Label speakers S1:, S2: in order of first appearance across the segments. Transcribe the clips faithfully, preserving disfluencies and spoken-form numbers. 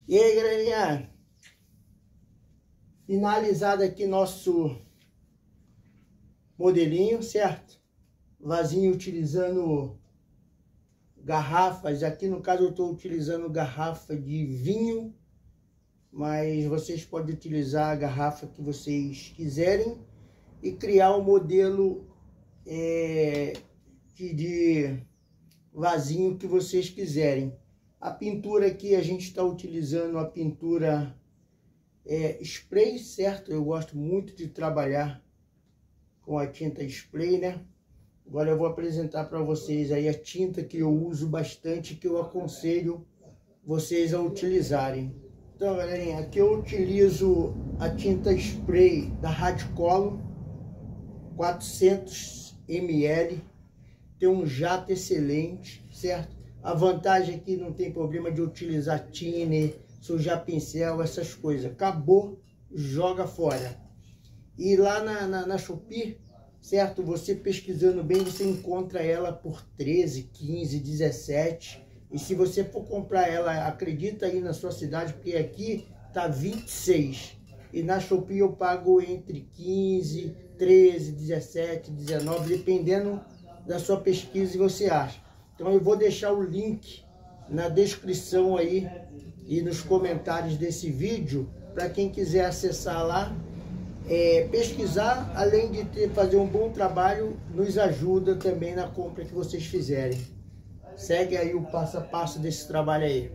S1: E aí, galerinha, finalizado aqui nosso modelinho, certo? Vasinho utilizando garrafas, aqui no caso eu estou utilizando garrafa de vinho, mas vocês podem utilizar a garrafa que vocês quiserem e criar o um modelo é, de, de vasinho que vocês quiserem. A pintura aqui a gente está utilizando a pintura é, spray, certo? Eu gosto muito de trabalhar com a tinta spray, né? Agora eu vou apresentar para vocês aí a tinta que eu uso bastante, que eu aconselho vocês a utilizarem. Então, galerinha, aqui eu utilizo a tinta spray da Radicolo, quatrocentos mililitros, tem um jato excelente, certo? A vantagem aqui não tem problema de utilizar thinner, sujar pincel, essas coisas. Acabou, joga fora. E lá na, na, na Shopee, certo? Você pesquisando bem, você encontra ela por treze, quinze, dezessete. E se você for comprar ela, acredita aí na sua cidade, porque aqui tá vinte e seis. E na Shopee eu pago entre quinze, treze, dezessete, dezenove, dependendo da sua pesquisa e você acha. Então eu vou deixar o link na descrição aí e nos comentários desse vídeo, para quem quiser acessar lá, é, pesquisar, além de ter, fazer um bom trabalho, nos ajuda também na compra que vocês fizerem. Segue aí o passo a passo desse trabalho aí.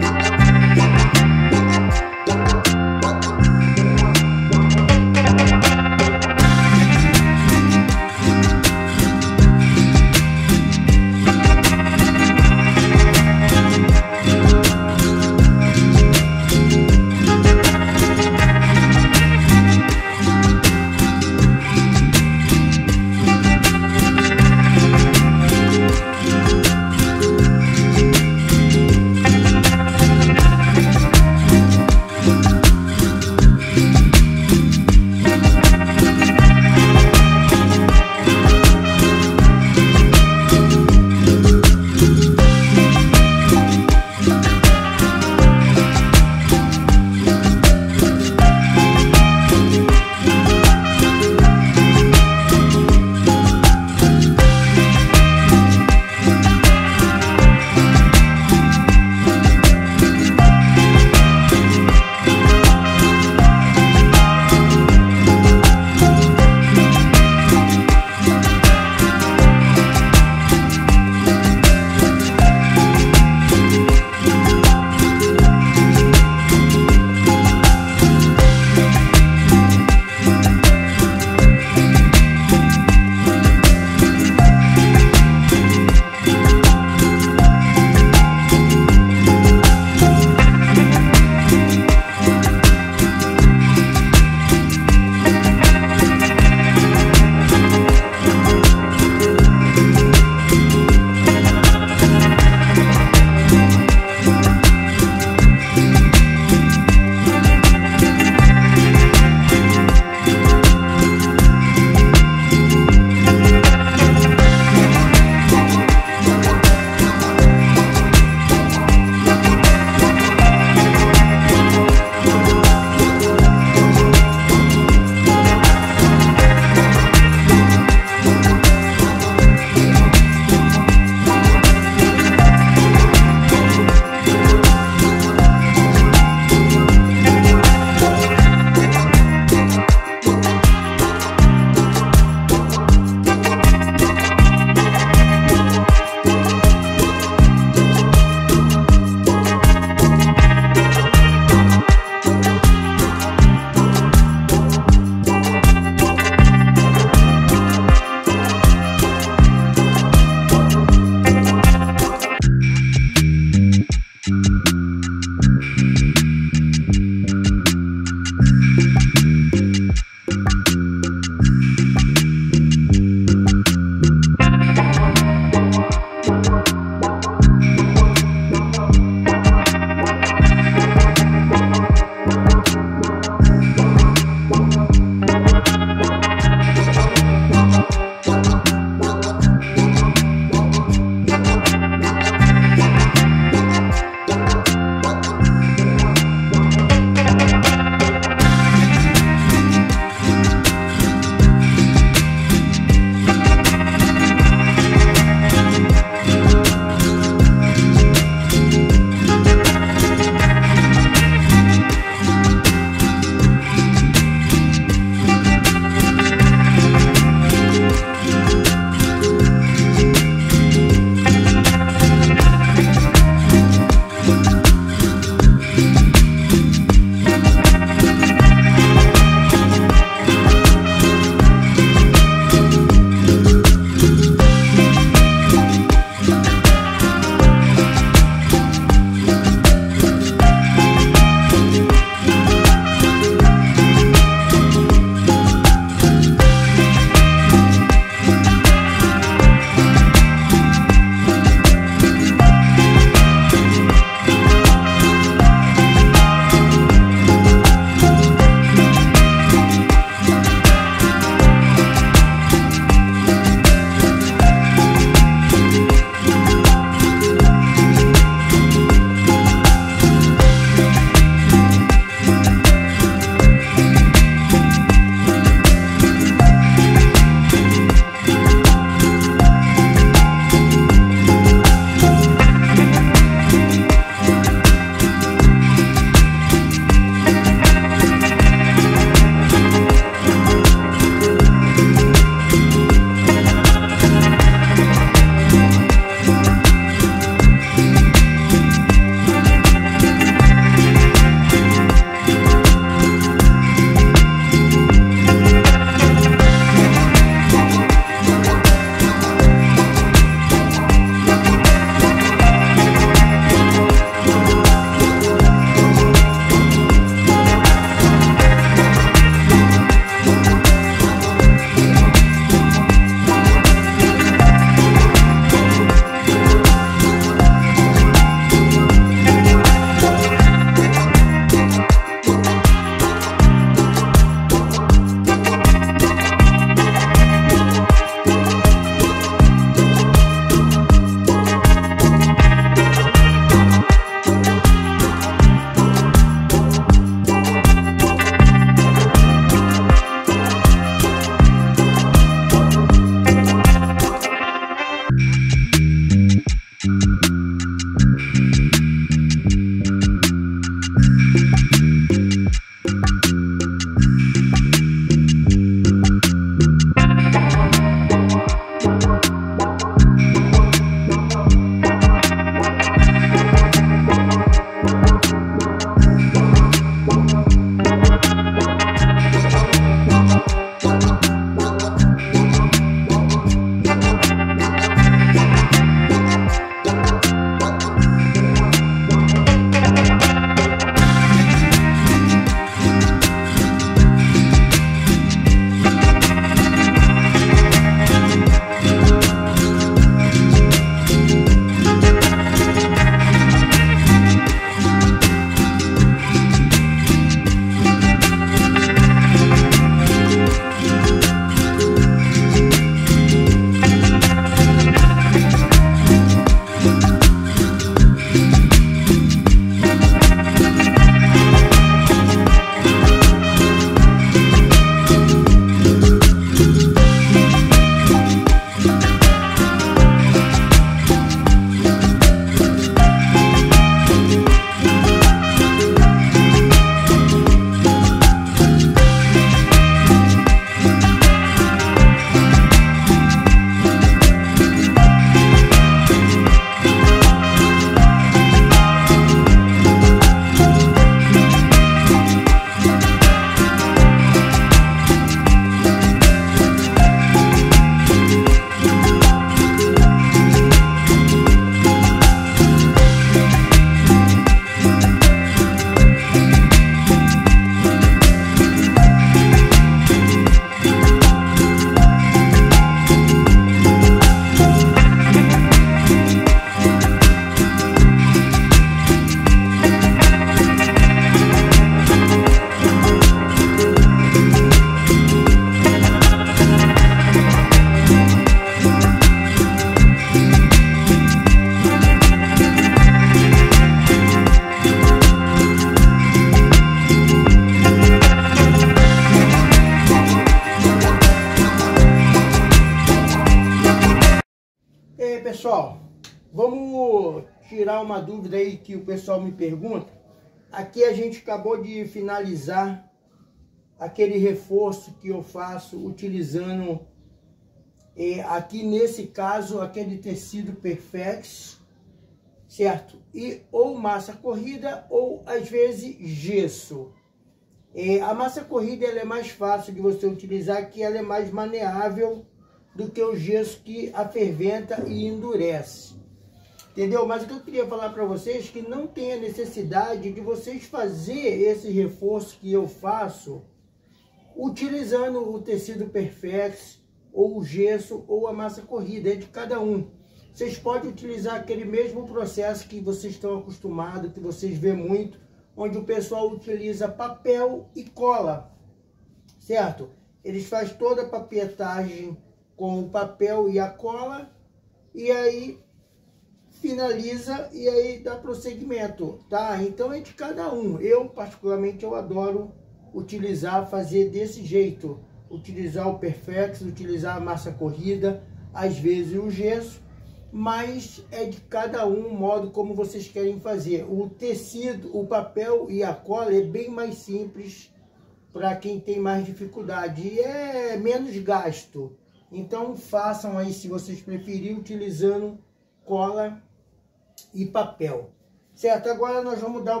S1: pessoal, vamos tirar uma dúvida aí que o pessoal me pergunta. Aqui a gente acabou de finalizar aquele reforço que eu faço utilizando, eh, aqui nesse caso, aquele tecido Perfex, certo? E ou massa corrida ou às vezes gesso. Eh, a massa corrida ela é mais fácil de você utilizar, que ela é mais maneável do que o gesso que aferventa e endurece. Entendeu? Mas o que eu queria falar para vocês é que não tem a necessidade de vocês fazer esse reforço que eu faço utilizando o tecido Perfex, ou o gesso, ou a massa corrida. É de cada um. Vocês podem utilizar aquele mesmo processo que vocês estão acostumados, que vocês vê muito, onde o pessoal utiliza papel e cola, certo? Eles fazem toda a papietagem com o papel e a cola, e aí finaliza e aí dá prosseguimento, tá? Então é de cada um. Eu, particularmente, eu adoro utilizar, fazer desse jeito. Utilizar o Perfex, utilizar a massa corrida, às vezes o gesso, mas é de cada um o modo como vocês querem fazer. O tecido, o papel e a cola é bem mais simples para quem tem mais dificuldade. E é menos gasto. Então façam aí, se vocês preferirem, utilizando cola e papel. Certo? Agora nós vamos dar o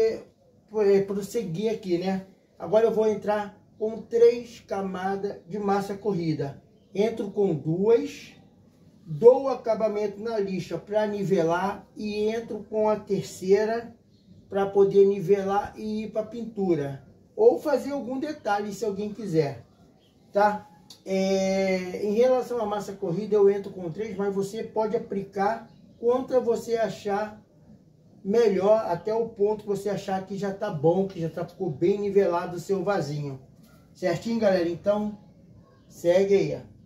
S1: prosseguir aqui, né? Agora eu vou entrar com três camadas de massa corrida. Entro com duas, dou o acabamento na lixa para nivelar e entro com a terceira para poder nivelar e ir para a pintura. Ou fazer algum detalhe se alguém quiser, tá? É, em relação à massa corrida, eu entro com três, mas você pode aplicar quanto você achar melhor, até o ponto que você achar que já tá bom, que já tá, ficou bem nivelado o seu vasinho. Certinho, galera? Então, segue aí, ó.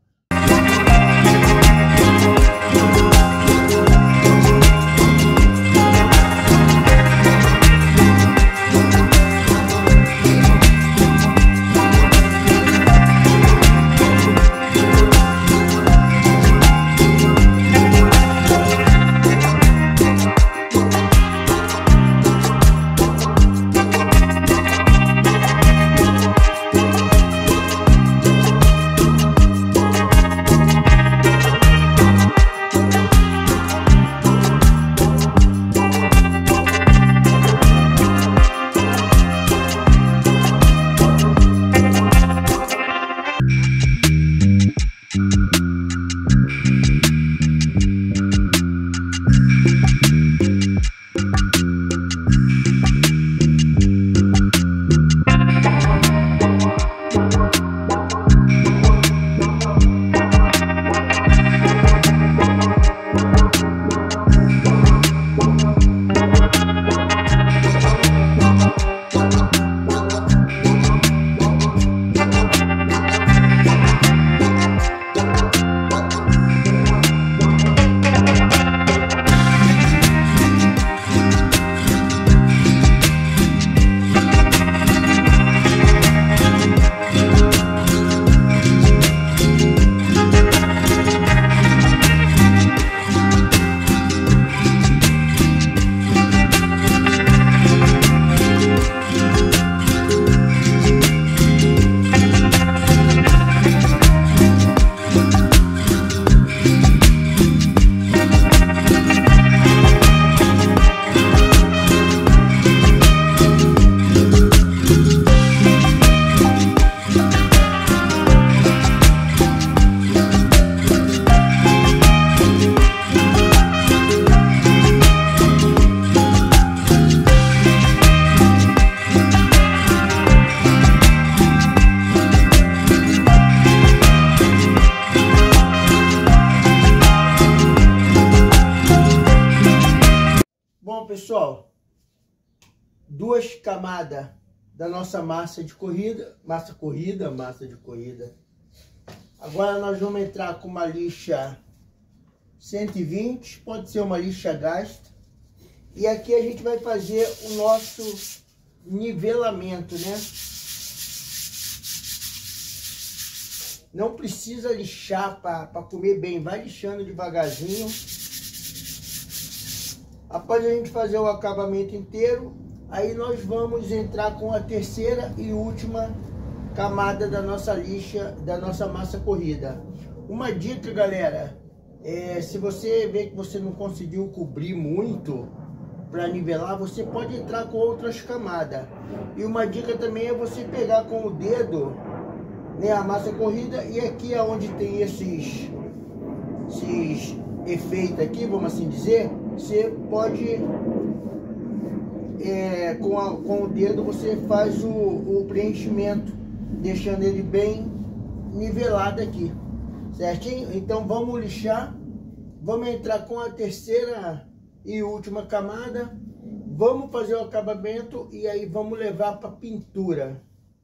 S1: Pessoal, duas camadas da nossa massa de corrida, massa corrida, massa de corrida. Agora nós vamos entrar com uma lixa cento e vinte, pode ser uma lixa gasta. E aqui a gente vai fazer o nosso nivelamento, né? Não precisa lixar para comer bem, vai lixando devagarzinho. Após a gente fazer o acabamento inteiro, aí nós vamos entrar com a terceira e última camada da nossa lixa, da nossa massa corrida. Uma dica, galera, é, se você vê que você não conseguiu cobrir muito para nivelar, você pode entrar com outras camadas. E uma dica também é você pegar com o dedo, né, a massa corrida, e aqui é onde tem esses, esses efeitos aqui, vamos assim dizer, você pode, é, com, a, com o dedo você faz o, o preenchimento, deixando ele bem nivelado aqui, certinho? Então vamos lixar, vamos entrar com a terceira e última camada, vamos fazer o acabamento e aí vamos levar para pintura.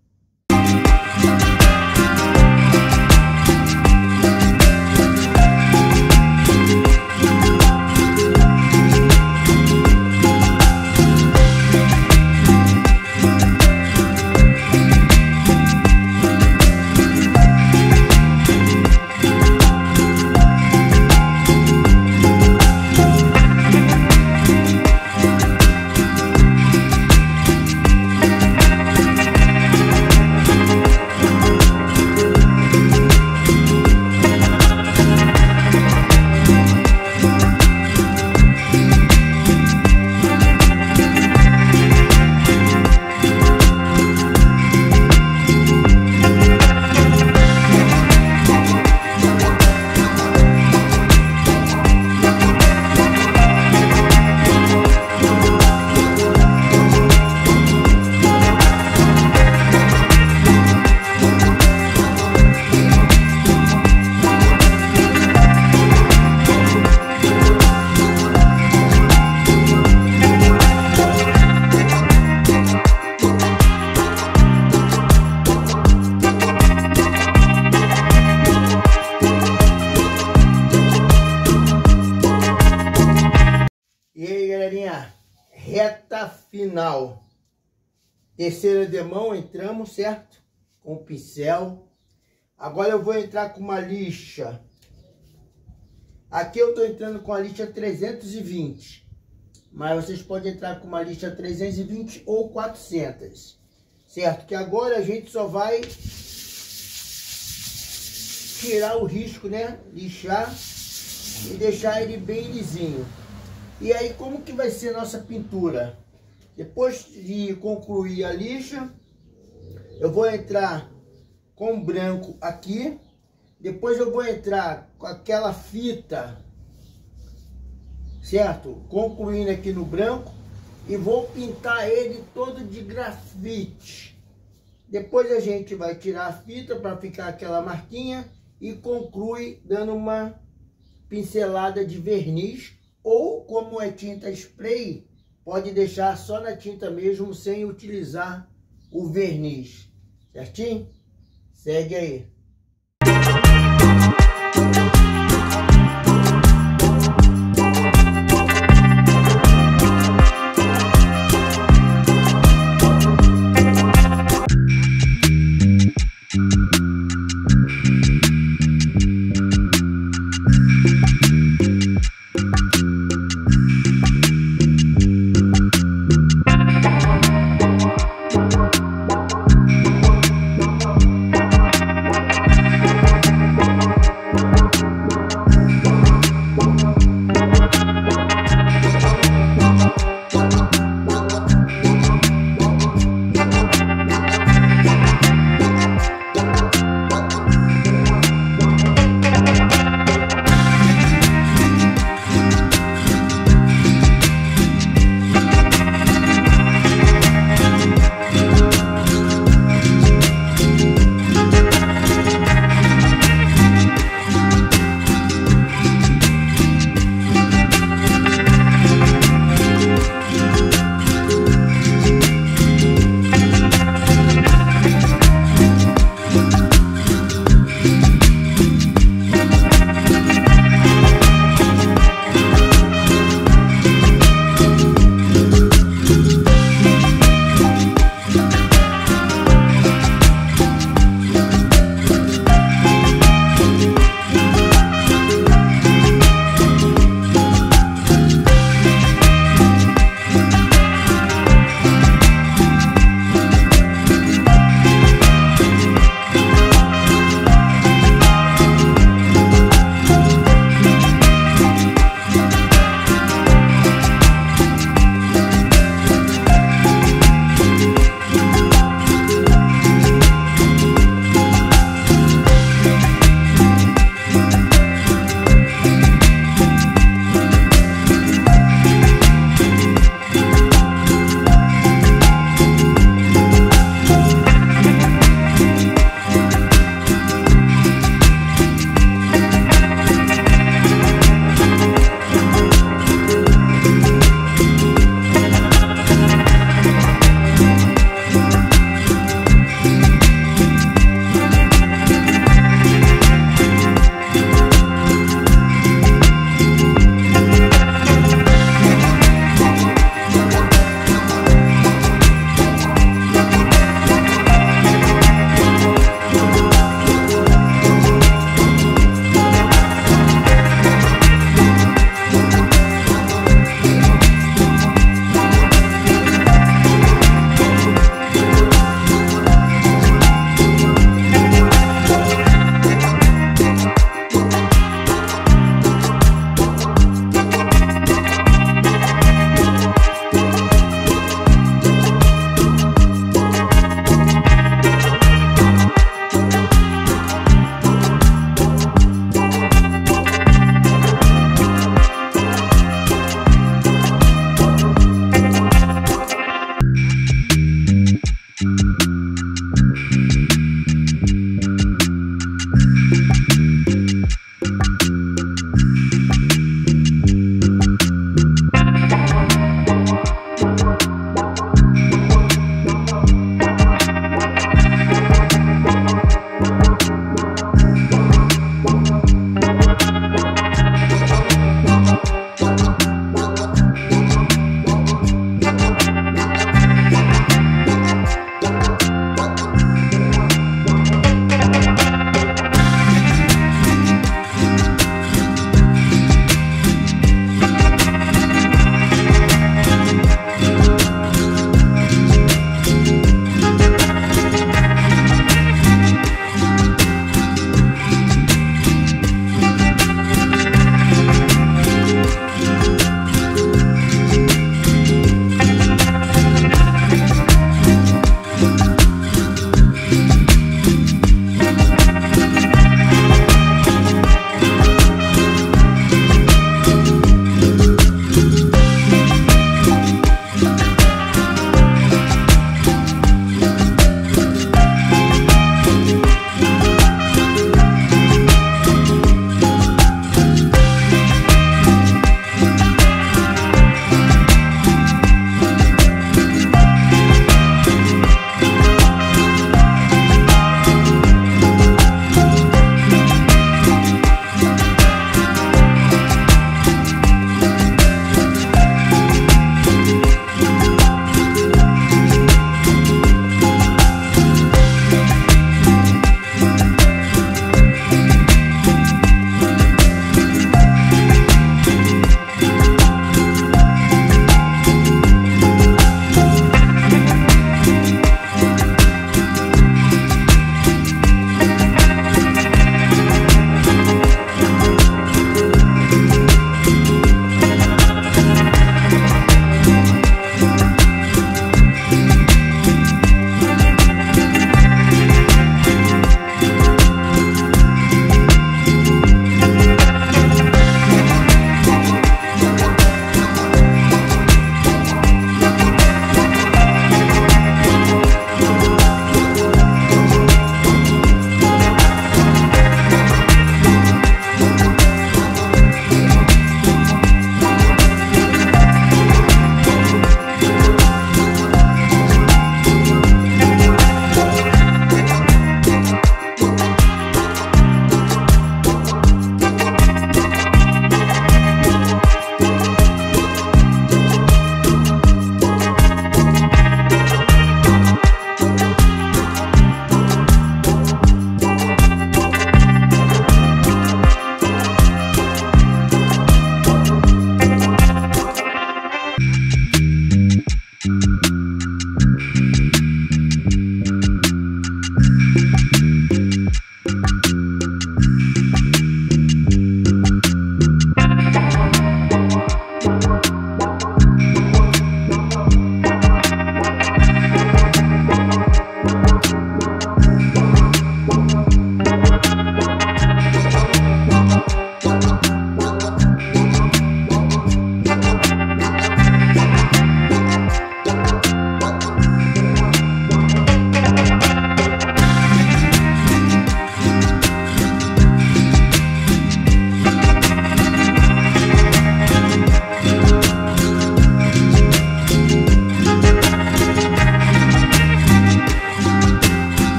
S1: Reta final, terceira demão, entramos, certo? Com o pincel. Agora eu vou entrar com uma lixa. Aqui eu tô entrando com a lixa trezentos e vinte, mas vocês podem entrar com uma lixa trezentos e vinte ou quatrocentos, certo? Que agora a gente só vai tirar o risco, né? Lixar e deixar ele bem lisinho. E aí, como que vai ser nossa pintura? Depois de concluir a lixa, eu vou entrar com branco aqui. Depois eu vou entrar com aquela fita, certo? Concluindo aqui no branco. E vou pintar ele todo de grafite. Depois a gente vai tirar a fita para ficar aquela marquinha. E conclui dando uma pincelada de verniz. Ou, como é tinta spray, pode deixar só na tinta mesmo, sem utilizar o verniz. Certinho? Segue aí.